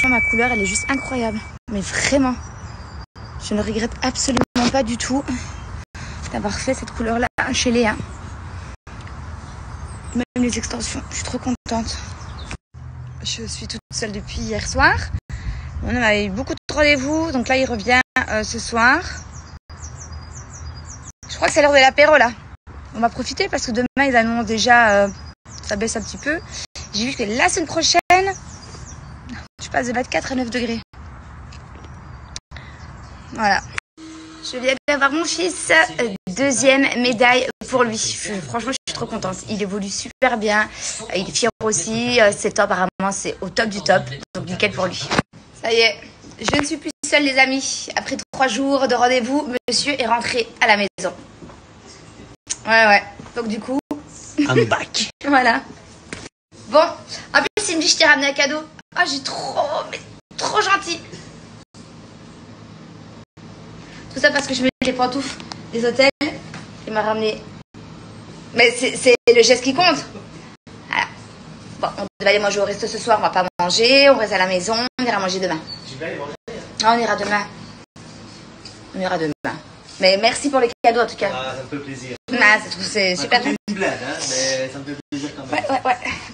franchement, ma couleur, elle est juste incroyable. Mais vraiment, je ne regrette absolument pas du tout d'avoir fait cette couleur-là chez Léa. Même les extensions, je suis trop contente. Je suis toute seule depuis hier soir. On a eu beaucoup de rendez-vous, donc là, il revient ce soir. Je crois que c'est l'heure de l'apéro, là. On va profiter parce que demain, ils annoncent déjà... ça baisse un petit peu. J'ai vu que la semaine prochaine, je passe de 24 à 9 degrés. Voilà. Je viens d'avoir mon fils. Deuxième médaille pour lui. Franchement, je suis trop contente. Il évolue super bien. Il est fier aussi. C'est top. Apparemment, c'est au top du top. Donc, nickel pour lui. Ça y est. Je ne suis plus seule, les amis. Après 3 jours de rendez-vous, monsieur est rentré à la maison. Ouais. Donc, du coup... I'm back. Voilà. Bon, en plus, il me dit je t'ai ramené un cadeau. Ah, j'ai trop gentil. Tout ça parce que je mets les pantoufles des hôtels. Il m'a ramené. Mais c'est le geste qui compte. Voilà. Bon, on devait aller manger au resto ce soir. On va pas manger. On reste à la maison. On ira manger demain. Ah, on ira demain. Mais merci pour les cadeaux en tout cas. Ah, ça me fait plaisir. Ah, c'est super. C'est une blague, hein, mais ça me fait plaisir quand même. Ouais.